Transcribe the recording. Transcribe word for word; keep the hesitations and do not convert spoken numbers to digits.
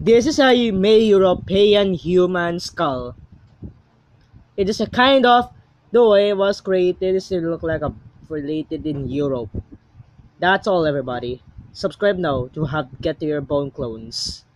This is a male European human skull. It is a kind of, the way it was created, it look like a related in Europe. That's all, everybody. Subscribe now to have get to your bone clones.